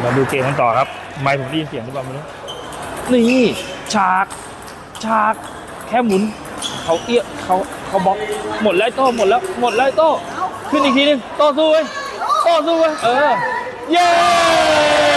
มาดูเกมกันต่อครับไม่ผมได้ยินเสียงหรือเปล่าไม่รู้นี่ฉากแค่หมุนเขาเอี้ยเขาบล็อกหมดแล้วโต้หมดแล้วโต้ขึ้นอีกทีนึงโต้สู้เว้ยเย้